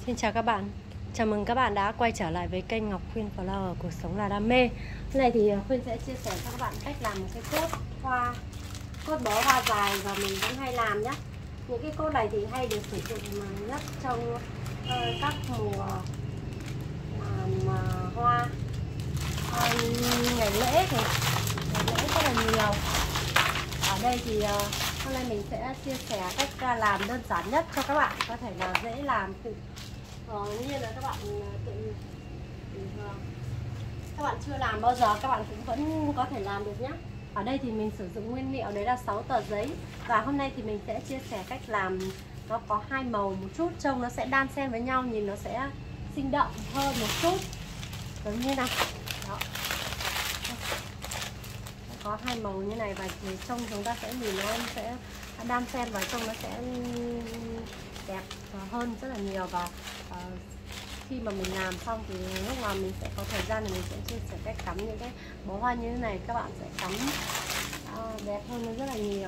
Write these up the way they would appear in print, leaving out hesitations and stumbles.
Xin chào các bạn. Chào mừng các bạn đã quay trở lại với kênh Ngọc Khuyên Flower, cuộc sống là đam mê. Hôm nay thì Khuyên sẽ chia sẻ cho các bạn cách làm một cái cốt bó hoa dài và mình cũng hay làm nhé. Những cái cốt này thì hay được sử dụng nhất trong các mùa hoa ngày lễ thì ngày lễ rất là nhiều. Ở đây thì hôm nay mình sẽ chia sẻ cách làm đơn giản nhất cho các bạn có thể là dễ làm tự như là các bạn các bạn chưa làm bao giờ các bạn cũng vẫn có thể làm được nhé. Ở đây thì mình sử dụng nguyên liệu đấy là 6 tờ giấy, và hôm nay thì mình sẽ chia sẻ cách làm nó có hai màu một chút, trông nó sẽ đan xen với nhau, nhìn nó sẽ sinh động hơn một chút, giống như này đó. Có hai màu như này và trông chúng ta sẽ nhìn nó sẽ đan xen và trông nó sẽ đẹp hơn rất là nhiều. Và khi mà mình làm xong thì lúc mà mình sẽ có thời gian thì mình sẽ chia sẻ cách cắm những cái bó hoa như thế này, các bạn sẽ cắm đẹp hơn rất là nhiều.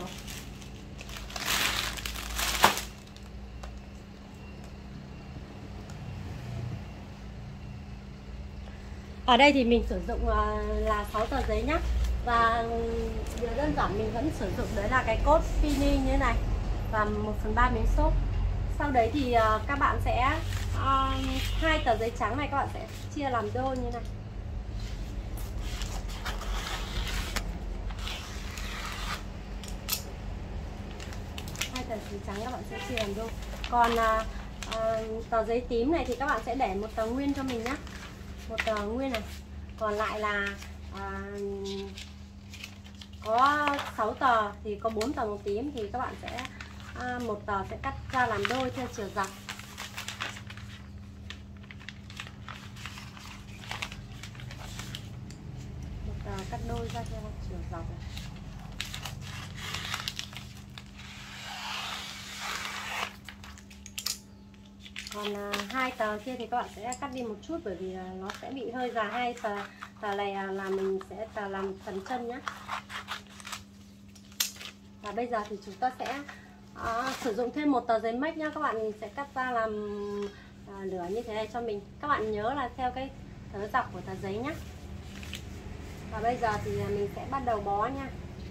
Ở đây thì mình sử dụng là 6 tờ giấy nhé. Và điều đơn giản mình vẫn sử dụng đấy là cái cốt fini như thế này và 1/3 miếng xốp. Sau đấy thì các bạn sẽ hai tờ giấy trắng này các bạn sẽ chia làm đôi như này. Hai tờ giấy trắng các bạn sẽ chia làm đôi. Còn tờ giấy tím này thì các bạn sẽ để một tờ nguyên cho mình nhé, một tờ nguyên này. Còn lại là có 6 tờ thì có 4 tờ màu tím thì các bạn sẽ một tờ sẽ cắt ra làm đôi theo chiều dọc. Một tờ cắt đôi ra theo chiều dọc này. Còn hai tờ kia thì các bạn sẽ cắt đi một chút bởi vì nó sẽ bị hơi dài. Hai tờ này là mình sẽ làm phần chân nhé. Và bây giờ thì chúng ta sẽ sử dụng thêm một tờ giấy mách nhá. Các bạn sẽ cắt ra làm lửa như thế này cho mình. Các bạn nhớ là theo cái thớ dọc của tờ giấy nhé. Và bây giờ thì mình sẽ bắt đầu bó nha.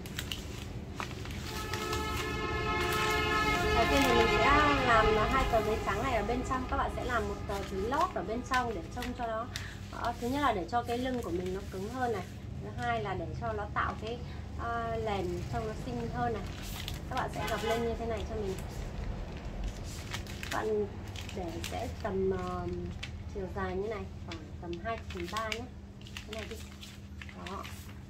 Đầu tiên thì mình sẽ làm hai tờ giấy trắng này ở bên trong. Các bạn sẽ làm một tờ giấy lót ở bên trong để trông cho nó thứ nhất là để cho cái lưng của mình nó cứng hơn này. Thứ hai là để cho nó tạo cái lèn trông nó xinh hơn này. Các bạn sẽ gập lên như thế này cho mình. Các bạn để sẽ tầm chiều dài như này, khoảng tầm 2/3 nhé. Cái này đi. Đó.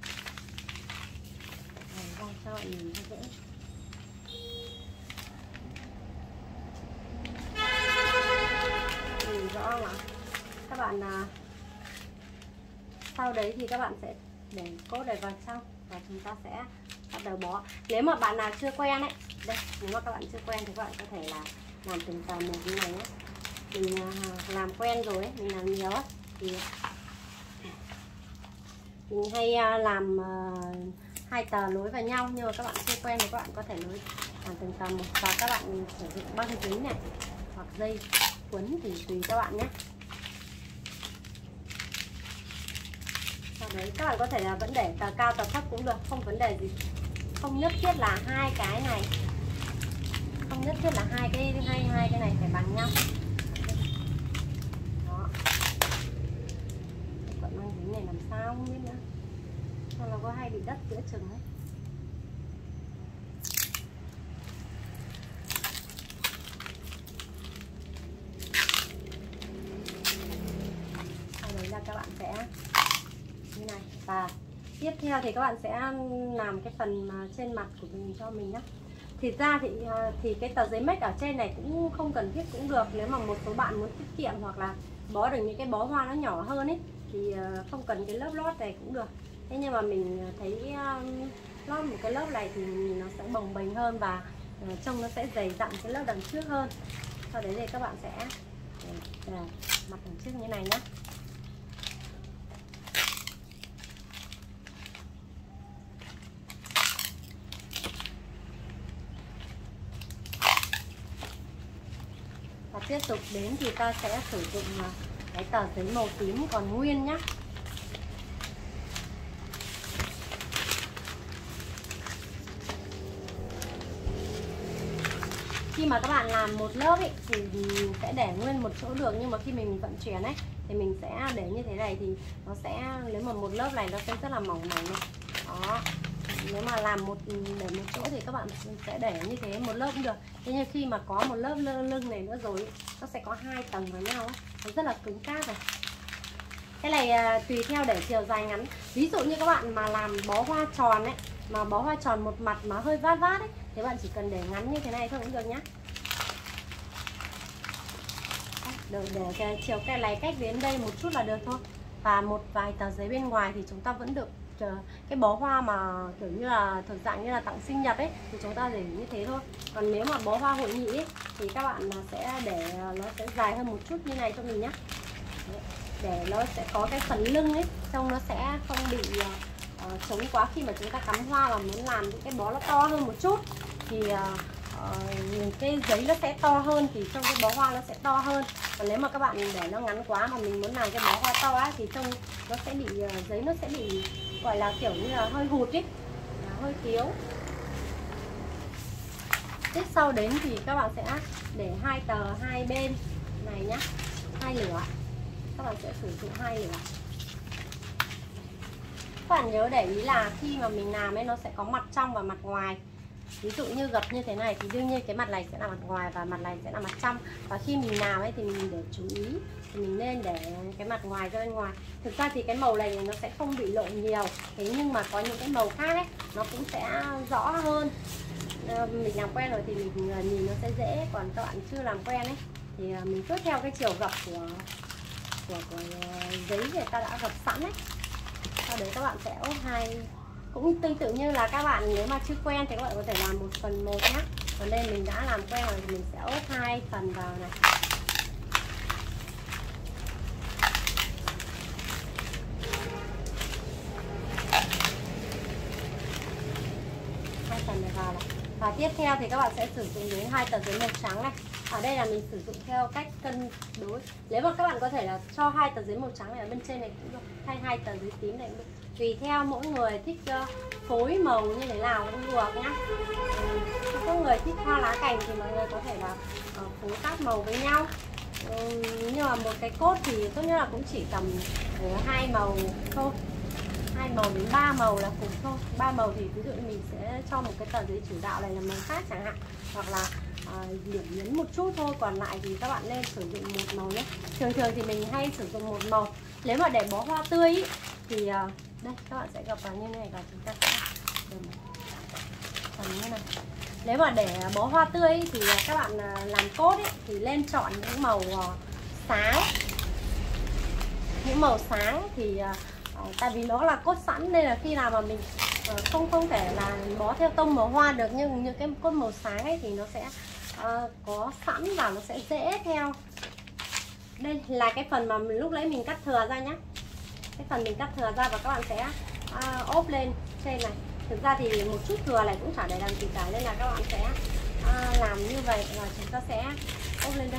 Ra cho bạn nhìn cho dễ. Nhìn rõ không ạ? Các bạn sau đấy thì các bạn sẽ để cốt này vào trong và chúng ta sẽ bắt đầu bó. Nếu mà bạn nào chưa quen ấy, đây, nếu mà các bạn chưa quen thì các bạn có thể là làm từng tờ một như này nhé. Mình làm quen rồi ấy, mình làm nhiều ấy, thì mình hay làm hai tờ nối vào nhau, nhưng mà các bạn chưa quen thì các bạn có thể nối làm từng tờ một, và các bạn sử dụng băng dính này hoặc dây quấn thì tùy các bạn nhé. Sau đấy các bạn có thể là vẫn để tờ cao tờ thấp cũng được, không vấn đề gì. Không nhất thiết là hai cái này, không nhất thiết là hai cái này phải bằng nhau. Đó. Cái quận băng dính này làm sao không biết nữa, sao nó có hay bị đất giữa chừng ấy. Sau đấy là các bạn sẽ như này. Và tiếp theo thì các bạn sẽ làm cái phần trên mặt của mình cho mình nhé. Thì ra thì cái tờ giấy mách ở trên này cũng không cần thiết cũng được. Nếu mà một số bạn muốn tiết kiệm hoặc là bó được những cái bó hoa nó nhỏ hơn ấy thì không cần cái lớp lót này cũng được. Thế nhưng mà mình thấy lót một cái lớp này thì nó sẽ bồng bềnh hơn và trông nó sẽ dày dặn cái lớp đằng trước hơn. Sau đấy thì các bạn sẽ để mặt đằng trước như này nhé. Và tiếp tục đến thì ta sẽ sử dụng cái tờ giấy màu tím còn nguyên nhá. Khi mà các bạn làm một lớp ấy, thì mình sẽ để nguyên một chỗ được, nhưng mà khi mình vận chuyển ấy thì mình sẽ để như thế này, thì nó sẽ, nếu mà một lớp này nó sẽ rất là mỏng mỏng này. Đó. Nếu mà làm để một chỗ thì các bạn sẽ để như thế một lớp cũng được. Thế nhưng khi mà có một lớp lưng này nữa rồi, nó sẽ có 2 tầng với nhau ấy, nó rất là cứng cáp này. Cái này tùy theo để chiều dài ngắn. Ví dụ như các bạn mà làm bó hoa tròn ấy, mà bó hoa tròn một mặt mà hơi vát vát ấy, thì bạn chỉ cần để ngắn như thế này thôi cũng được nhá. Để cái chiều cái này cách đến đây một chút là được thôi. Và một vài tờ giấy bên ngoài thì chúng ta vẫn được cái bó hoa mà kiểu như là thuộc dạng như là tặng sinh nhật ấy, thì chúng ta để như thế thôi. Còn nếu mà bó hoa hội nghị ấy, thì các bạn sẽ để nó sẽ dài hơn một chút như này cho mình nhá. Để nó sẽ có cái phần lưng ấy, trông nó sẽ không bị chống quá. Khi mà chúng ta cắm hoa và muốn làm những cái bó nó to hơn một chút thì cái giấy nó sẽ to hơn, thì trong cái bó hoa nó sẽ to hơn. Còn nếu mà các bạn để nó ngắn quá mà mình muốn làm cái bó hoa to á, thì trông nó sẽ bị giấy nó sẽ bị gọi là kiểu như là hơi hụt ấy, hơi thiếu. Tiếp sau đến thì các bạn sẽ để 2 tờ hai bên này nhá, 2 lửa. Các bạn sẽ sử dụng 2 lửa. Các bạn nhớ để ý là khi mà mình làm ấy, nó sẽ có mặt trong và mặt ngoài. Ví dụ như gập như thế này thì đương nhiên cái mặt này sẽ là mặt ngoài và mặt này sẽ là mặt trong. Và khi mình làm ấy thì mình để chú ý, thì mình nên để cái mặt ngoài ra bên ngoài. Thực ra thì cái màu này nó sẽ không bị lộ nhiều, thế nhưng mà có những cái màu khác ấy, nó cũng sẽ rõ hơn. Mình làm quen rồi thì mình nhìn nó sẽ dễ. Còn các bạn chưa làm quen ấy thì mình cứ theo cái chiều gập của giấy người ta đã gập sẵn ấy. Sau đấy các bạn sẽ ốp 2. Cũng tương tự như là các bạn nếu mà chưa quen thì các bạn có thể làm 1/1 nhé. Còn đây mình đã làm quen rồi thì mình sẽ ốp 2 phần vào này. Hai phần này vào này. Và tiếp theo thì các bạn sẽ sử dụng đến 2 tờ giấy màu trắng này. Ở đây là mình sử dụng theo cách cân đối. Nếu mà các bạn có thể là cho 2 tờ giấy màu trắng này ở bên trên này cũng được, hay 2 tờ giấy tím này cũng được. Tùy theo mỗi người thích phối màu như thế nào cũng được nhá. Có người thích hoa lá cành thì mọi người có thể là phối các màu với nhau. Nhưng mà một cái cốt thì tốt nhất là cũng chỉ tầm 2 màu thôi, 2 màu đến 3 màu là cùng thôi. 3 màu thì ví dụ mình sẽ cho một cái tờ giấy chủ đạo này là màu khác chẳng hạn, hoặc là điểm nhấn một chút thôi. Còn lại thì các bạn nên sử dụng một màu nhé. Thường thì mình hay sử dụng một màu. Nếu mà để bó hoa tươi ý, thì đây các bạn sẽ gập vào như này và chúng ta sẽ phần như này. Nếu mà để bó hoa tươi ý, thì các bạn làm cốt ý, thì nên chọn những màu sáng. Những màu sáng thì tại vì nó là cốt sẵn nên là khi nào mà mình không thể là bó theo tông màu hoa được, nhưng những cái cốt màu sáng ấy thì nó sẽ có sẵn và nó sẽ dễ theo. Đây là cái phần mà lúc nãy mình cắt thừa ra nhá. Cái phần mình cắt thừa ra và các bạn sẽ ốp lên trên này. Thực ra thì một chút thừa này cũng chả để làm gì cả, nên là các bạn sẽ làm như vậy và chúng ta sẽ ốp lên đây.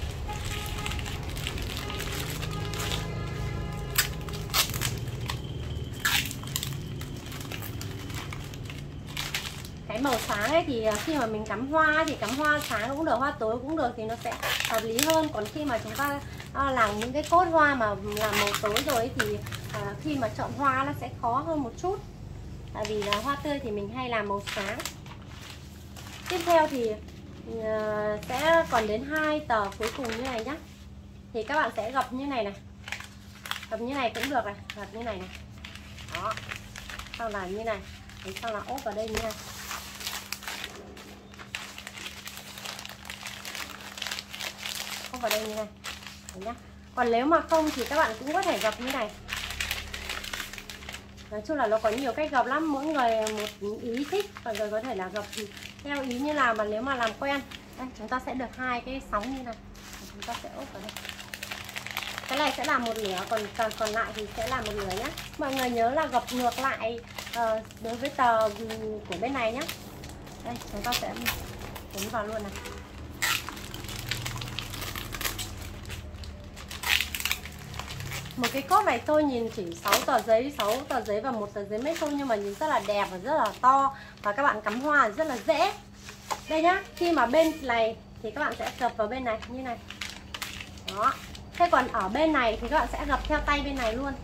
Cái màu sáng ấy thì khi mà mình cắm hoa thì cắm hoa sáng cũng được, hoa tối cũng được thì nó sẽ hợp lý hơn. Còn khi mà chúng ta làm những cái cốt hoa mà làm màu tối rồi ấy, thì khi mà chọn hoa nó sẽ khó hơn một chút. Tại vì là hoa tươi thì mình hay làm màu sáng. Tiếp theo thì sẽ còn đến 2 tờ cuối cùng như này nhá. Thì các bạn sẽ gập như này này. Gập như này cũng được này, gập như này này. Đó. Sau là như này. Thế sau là ốp vào đây như này. Ốp vào đây như này. Đấy nhá. Còn nếu mà không thì các bạn cũng có thể gập như này. Nói chung là nó có nhiều cách gập lắm, mỗi người một ý thích. Mọi người có thể là gập theo ý như nào mà nếu mà làm quen. Đây, chúng ta sẽ được 2 cái sóng như này. Chúng ta sẽ ốp vào đây. Cái này sẽ là một lửa, còn lại thì sẽ là một lửa nhé. Mọi người nhớ là gập ngược lại đối với tờ của bên này nhé. Đây, chúng ta sẽ cuốn vào luôn này. Một cái cốt này tôi nhìn chỉ 6 tờ giấy và 1 tờ giấy mét thôi, nhưng mà nhìn rất là đẹp và rất là to, và các bạn cắm hoa rất là dễ. Đây nhá, khi mà bên này thì các bạn sẽ gập vào bên này như này. Đó. Thế còn ở bên này thì các bạn sẽ gập theo tay bên này luôn.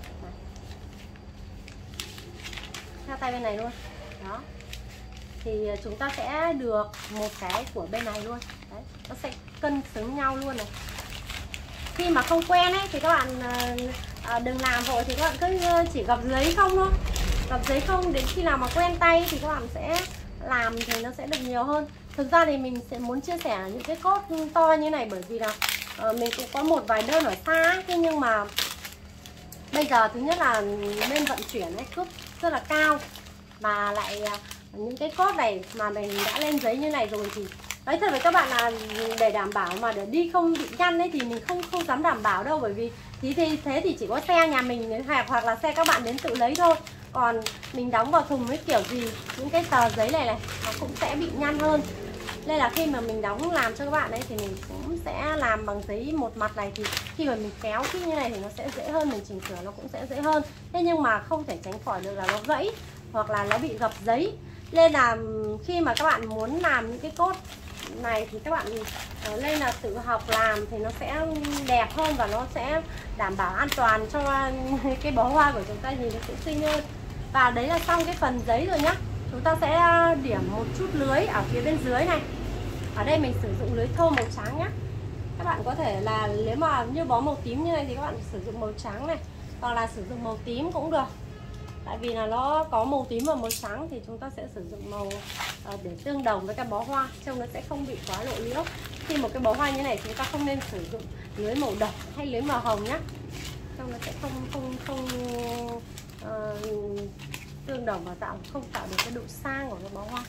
Theo tay bên này luôn. Đó. Thì chúng ta sẽ được một cái của bên này luôn. Đấy, nó sẽ cân xứng nhau luôn này. Khi mà không quen ấy thì các bạn đừng làm vội, thì các bạn cứ chỉ gập giấy không thôi. Gập giấy không, đến khi nào mà quen tay thì các bạn sẽ làm thì nó sẽ được nhiều hơn. Thực ra thì mình sẽ muốn chia sẻ những cái cốt to như này bởi vì là mình cũng có một vài đơn ở xa. Thế nhưng mà bây giờ thứ nhất là bên vận chuyển ấy cước rất là cao, mà lại những cái cốt này mà mình đã lên giấy như này rồi thì nói thật với các bạn là để đảm bảo mà để đi không bị nhăn ấy thì mình không dám đảm bảo đâu, bởi vì thế thì chỉ có xe nhà mình hoặc là xe các bạn đến tự lấy thôi. Còn mình đóng vào thùng với kiểu gì những cái tờ giấy này nó cũng sẽ bị nhăn hơn. Nên là khi mà mình đóng làm cho các bạn ấy thì mình cũng sẽ làm bằng giấy một mặt này, thì khi mà mình kéo khi như này thì nó sẽ dễ hơn, mình chỉnh sửa nó cũng sẽ dễ hơn. Thế nhưng mà không thể tránh khỏi được là nó gãy hoặc là nó bị gập giấy. Nên là khi mà các bạn muốn làm những cái cốt này thì các bạn lên là tự học làm thì nó sẽ đẹp hơn và nó sẽ đảm bảo an toàn cho cái bó hoa của chúng ta nhìn nó sẽ xinh hơn. Và đấy là xong cái phần giấy rồi nhá. Chúng ta sẽ điểm một chút lưới ở phía bên dưới này. Ở đây mình sử dụng lưới thô màu trắng nhá. Các bạn có thể là nếu mà như bó màu tím như này thì các bạn sử dụng màu trắng này, hoặc là sử dụng màu tím cũng được. Tại vì là nó có màu tím và màu trắng thì chúng ta sẽ sử dụng màu để tương đồng với cái bó hoa, trông nó sẽ không bị quá lộ liễu. Khi một cái bó hoa như này chúng ta không nên sử dụng lưới màu đỏ hay lưới màu hồng nhá, trông nó sẽ không tương đồng và không tạo được cái độ sang của cái bó hoa.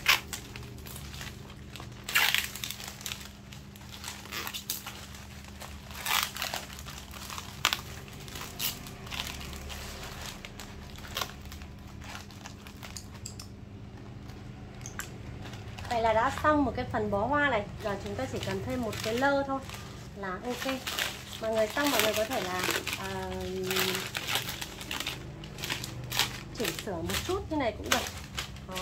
Vậy là đã xong một cái phần bó hoa này. Giờ chúng ta chỉ cần thêm một cái lơ thôi là ok. Mọi người xong mọi người có thể là chỉnh sửa một chút như này cũng được. Đó.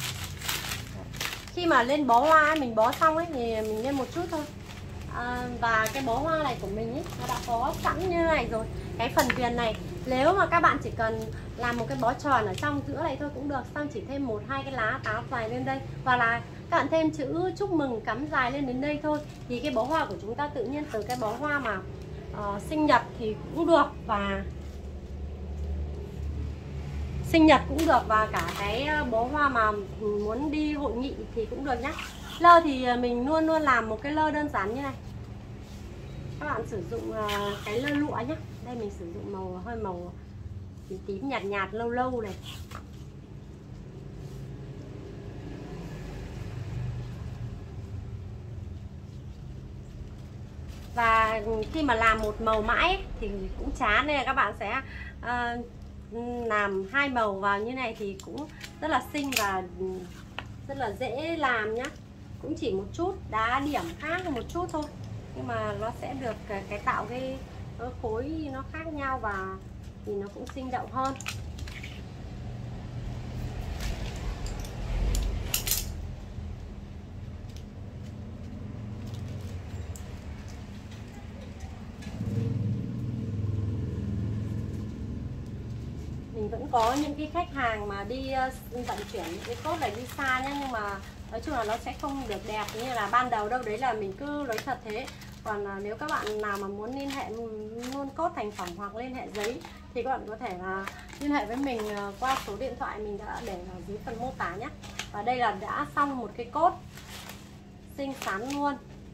Khi mà lên bó hoa mình bó xong ấy thì mình lên một chút thôi. Và cái bó hoa này của mình ấy nó đã có sẵn như này rồi. Cái phần viền này nếu mà các bạn chỉ cần làm một cái bó tròn ở trong giữa này thôi cũng được, xong chỉ thêm 1-2 cái lá táo dài lên đây, hoặc là các bạn thêm chữ chúc mừng cắm dài lên đến đây thôi, thì cái bó hoa của chúng ta tự nhiên từ cái bó hoa mà sinh nhật thì cũng được, và sinh nhật cũng được, và cả cái bó hoa mà muốn đi hội nghị thì cũng được nhá. Lơ thì mình luôn luôn làm một cái lơ đơn giản như này. Các bạn sử dụng cái lơ lụa nhé. Đây mình sử dụng màu hơi màu tím tím nhạt nhạt lâu lâu này. Và khi mà làm một màu mãi thì cũng chán, nên là các bạn sẽ làm 2 màu vào như này thì cũng rất là xinh và rất là dễ làm nhá. Cũng chỉ một chút đá điểm khác một chút thôi, nhưng mà nó sẽ được cái tạo cái khối nó khác nhau và thì nó cũng sinh động hơn. Mình vẫn có những cái khách hàng mà đi vận chuyển những cái cốt này đi xa nhá, nhưng mà nói chung là nó sẽ không được đẹp như là ban đầu đâu, đấy là mình cứ nói thật thế. Còn nếu các bạn nào mà muốn liên hệ luôn cốt thành phẩm hoặc liên hệ giấy thì các bạn có thể là liên hệ với mình qua số điện thoại mình đã để ở dưới phần mô tả nhé. Và đây là đã xong một cái cốt xinh xắn luôn.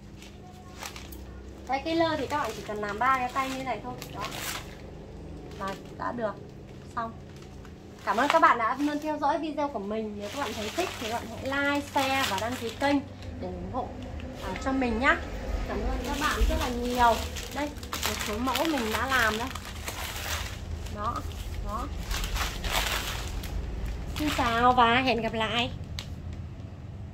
Đây, cái lơ thì các bạn chỉ cần làm 3 cái tay như này thôi. Đó là đã được xong. Cảm ơn các bạn đã luôn theo dõi video của mình. Nếu các bạn thấy thích thì các bạn hãy like, share và đăng ký kênh để ủng hộ cho mình nhé. Cảm ơn các bạn rất là nhiều. Đây, một số mẫu mình đã làm đấy. Đó, đó. Xin chào và hẹn gặp lại.